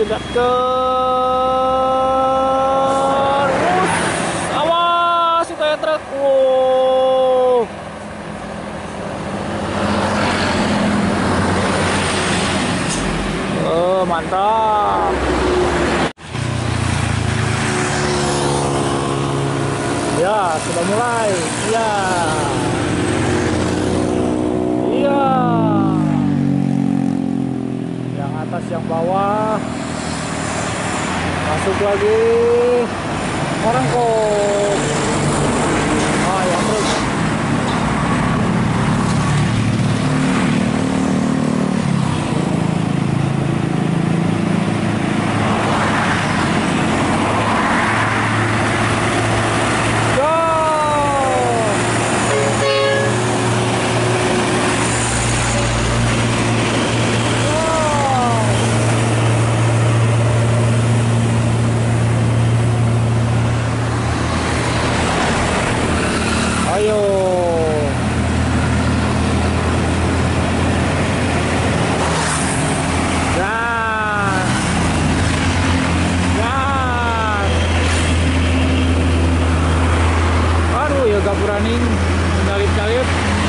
cegat terus. Awas itu ya truk. Wow. Mantap. Ya, sudah mulai. Ya. Iya. Yang atas, yang bawah. Masuk lagi. Orang kok. Ah, yang terus. Ayo. Gas. Gas. Aduh, ya gak berani nyalip-nyalip.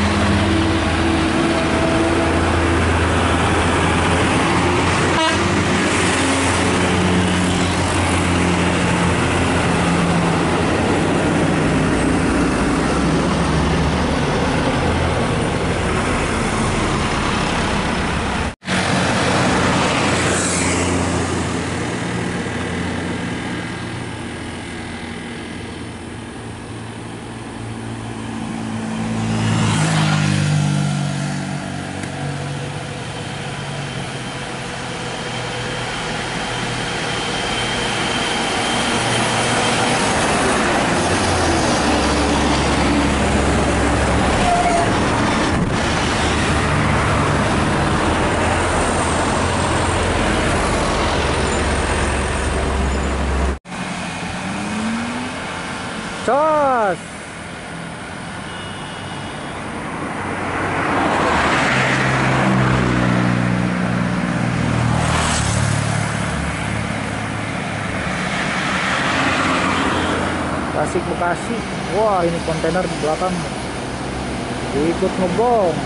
Cos. Tasik Bekasi. Wah, ini kontainer di belakang. Ikut ngebong.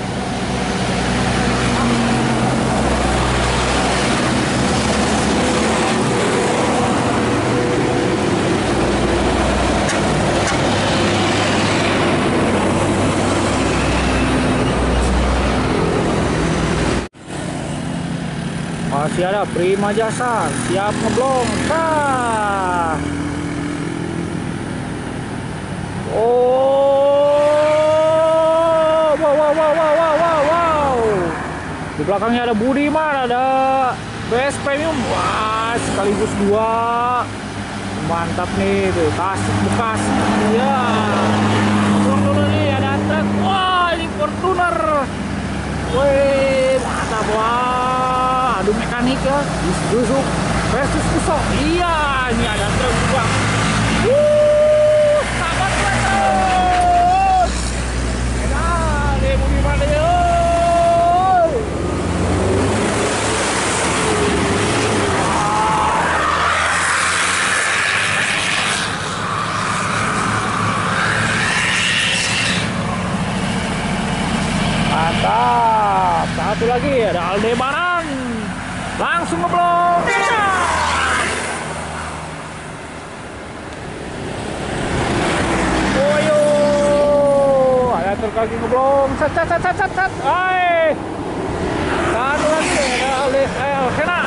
Masih ada Prima Jasa, siap ngeblong. Oh, wow. Di belakangnya ada Budiman, ada BS Premium. Wah, sekaligus dua. Mantap nih, tuh Tasik Bekasi. Ya, dulu nih ada truk. Wah, ini Fortuner. Wih, mantap. Wah, adu mekanik ya, dusuk versus kusok. Iya, ini ada truk juga. Sahabat terus. Nah, nih Budiman ya. Mantap. Satu lagi ada Aldebaran. Langsung ngeblok. Oyo. Ada truk lagi ngeblok. Sat. Hai. Satu lagi ada Kena.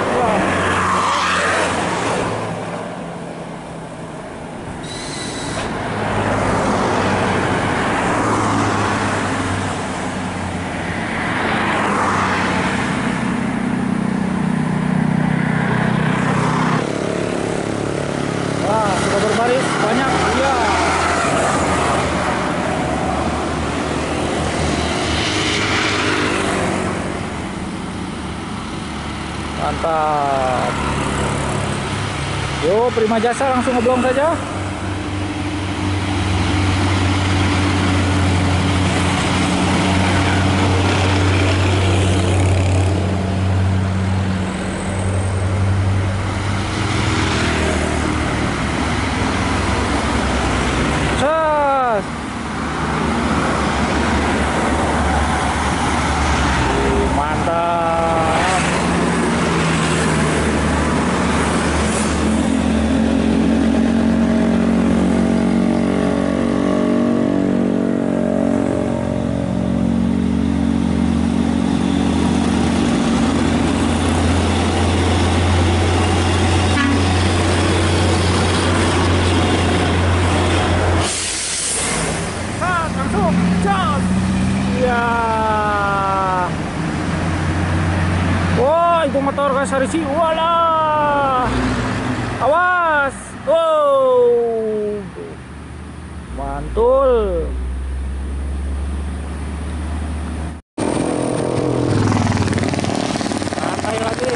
Berbaris banyak ya. Mantap. Yo, Prima Jasa langsung ngeblong saja. Walah. Awas. Oh. Mantul. Santai lagi.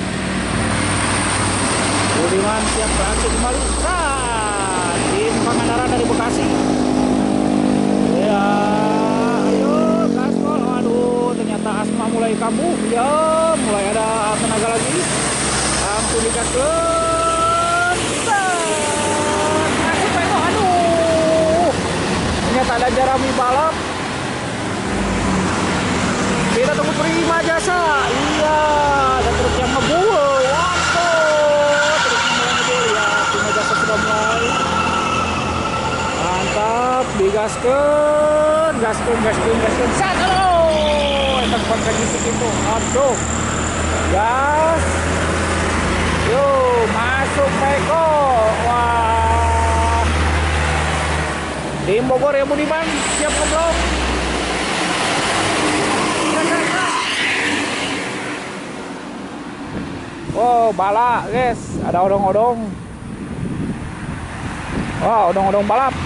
Budiman siap beraksi kembali. Tim Pangandaran dari Bekasi. Ya, ayo gaspol. Aduh, ternyata asma mulai kambuh. Ya, mulai ada tenaga lagi. Langsung dikasih. Masuk Peko. Aduh. Ternyata ada Jeremy balap. Kita tunggu Prima Jasa. Iya, ada truk yang ngebul. Waduh, truk yang mulai ngebul ya. Prima Jasa sudah mulai. Mantap, digaskan, gaskan. Satu. Kita bukan itu. Aduh. Gas. Yo, masuk Peko. Wah. Tim Bogor ya Budiman, siap ngeblok. Oh, bala, guys. Ada odong-odong. Wah, odong-odong balap.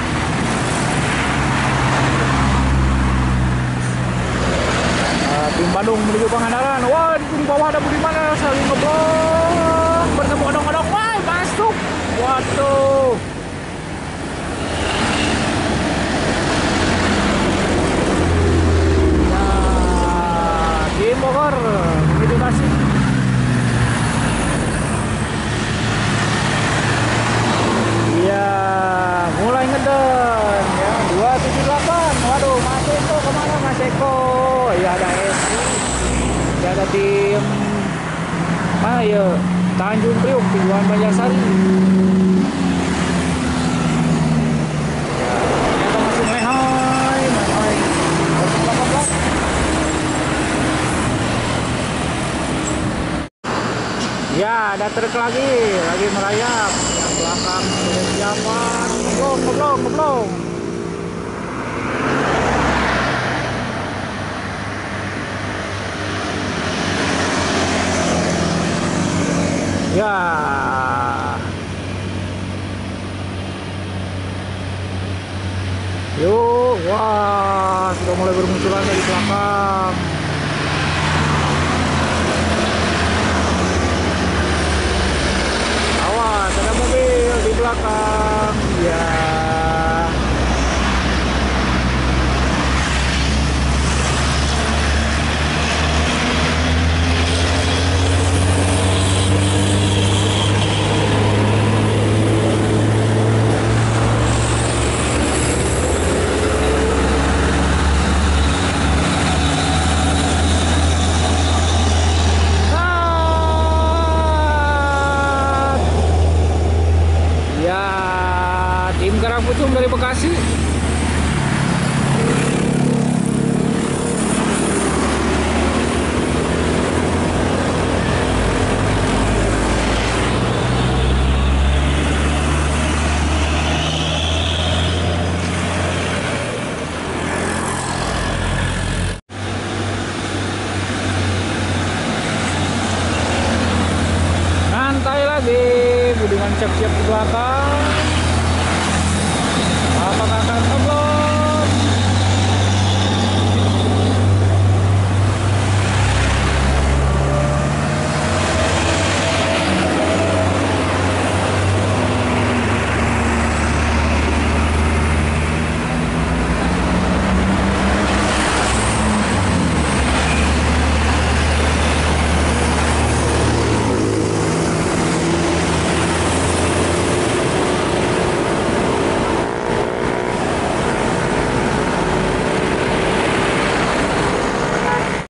Tim Bandung menuju Pangandaran. Wah, di bawah ada Budiman saling ngeblok. Bertemu odong-odong. Wah, masuk. Waduh. Nah, Tim Bogor menuju Tasik. Iya, mulai ngeden ya. 278. Waduh, Mas Eko kemana Mas Eko? Ya ada SI. Ya ada tim mana ya? Tanjung Priok, Tujuan Banjarsari. Ya, ternyata masih lehai. Ya, ada truk lagi merayap. Yang belakang sudah siapan. Ngeblong. Ya. Yuk, wah, sudah mulai bermunculan dari belakang. Awas, ada mobil di belakang. Ya. Tim Karangpucung dari Bekasi. Santai lagi, Budiman siap-siap di belakang. Apakah akan